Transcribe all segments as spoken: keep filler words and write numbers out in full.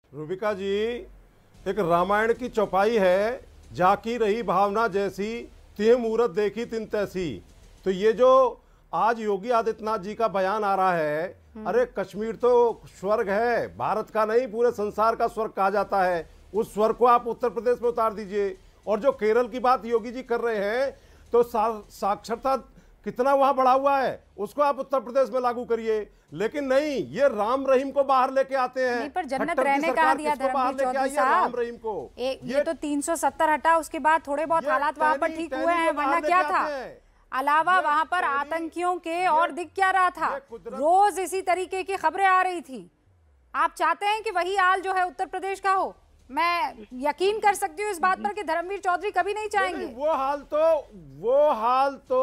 रूबिका जी, एक रामायण की चौपाई है, जाकी रही भावना जैसी, तिह मूरत देखी तिन तैसी। तो ये जो आज योगी आदित्यनाथ जी का बयान आ रहा है, अरे कश्मीर तो स्वर्ग है, भारत का नहीं पूरे संसार का स्वर्ग कहा जाता है। उस स्वर्ग को आप उत्तर प्रदेश में उतार दीजिए। और जो केरल की बात योगी जी कर रहे हैं, तो सा, साक्षरता कितना वहां बढ़ा हुआ है, रहता आप उत्तर प्रदेश में लागू करिए। लेकिन नहीं, ये राम रहीम को बाहर लेके आते हैं। नहीं, पर जन्नत रहने कहा दिया धर्मवीर चौधरी साहब। राम रहीम को ये, ये तो तीन सौ सत्तर हटा, उसके बाद थोड़े बहुत हालात वहां पर ठीक हुए हैं, वरना क्या था? अलावा वहां पर आतंकियों के और दिख क्या रहा था? रोज इसी तरीके की खबरें आ रही थी। आप चाहते हैं कि वही हाल जो है उत्तर प्रदेश का हो? मैं यकीन कर सकती हूँ इस बात पर कि धर्मवीर चौधरी कभी नहीं चाहेंगे। वो हाल तो वो हाल तो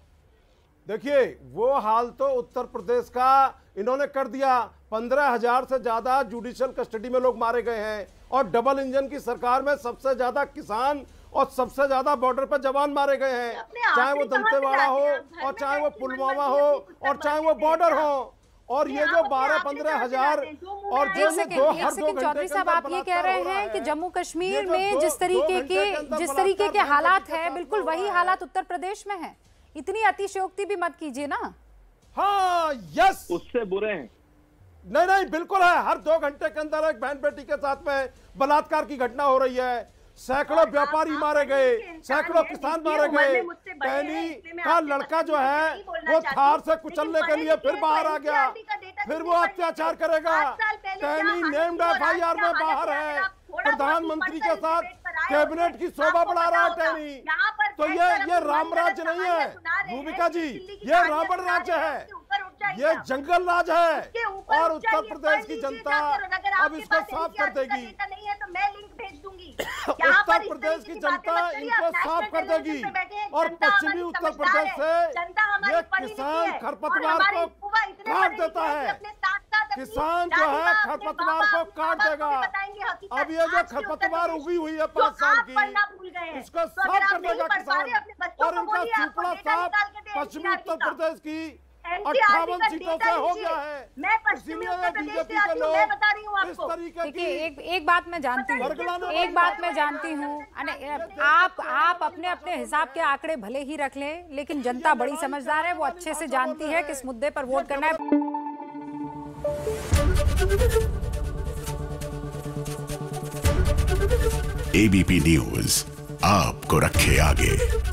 देखिए, वो हाल तो उत्तर प्रदेश का इन्होंने कर दिया। पंद्रह हजार से ज्यादा जुडिशियल कस्टडी में लोग मारे गए हैं, और डबल इंजन की सरकार में सबसे ज्यादा किसान और सबसे ज्यादा बॉर्डर पर जवान मारे गए हैं, चाहे वो दंतेवाड़ा हो और चाहे वो पुलवामा हो और चाहे वो बॉर्डर हो। और ये जो बारह पंद्रह हजार और जो दो हर दो घंटे चौधरी साहब, आप ये कह रहे हैं कि जम्मू कश्मीर में जिस तरीके के जिस तरीके के हालात है, बिल्कुल वही हालात उत्तर प्रदेश में है। इतनी अतिशयोक्ति भी मत कीजिए ना। हाँ, यस, उससे बुरे हैं। नहीं नहीं, बिल्कुल है। हर दो घंटे के अंदर एक बहन बेटी के साथ में बलात्कार की घटना हो रही है, सैकड़ों व्यापारी मारे गए, सैकड़ों किसान मारे गए। टैनी का लड़का जो है वो थार से कुचलने के लिए फिर बाहर आ गया, फिर वो अत्याचार करेगा। Teni named F I R में बाहर है, प्रधानमंत्री के साथ कैबिनेट की शोभा बढ़ा रहा है टैनी। तो ये ये राम राज्य नहीं है रूबिका जी, ये रावण राज्य है, ये जंगल राज है। और उत्तर प्रदेश की जनता अब इसको साफ कर देगी। उत्तर प्रदेश की जनता इनको साफ कर देगी। और पश्चिमी उत्तर प्रदेश से ये किसान खरपतवार को काट देता है। किसान जो है खरपतवार को काट देगा। अब ये जो खरपतवार उगी हुई है पांच साल की, इसको साफ कर देगा किसान। और इनका सुपड़ा साफ पश्चिमी उत्तर प्रदेश की अट्ठावन सीटों से हो गया है। इसीलिए बीजेपी के लोग इस तरीके की एक एक बात मैं जानती हूँ, एक बात मैं जानती हूँ, आप आप अपने अपने हिसाब के आंकड़े भले ही रख लें, लेकिन जनता बड़ी समझदार है, वो अच्छे से जानती है किस मुद्दे पर वोट करना है। एबीपी न्यूज आपको रखे आगे।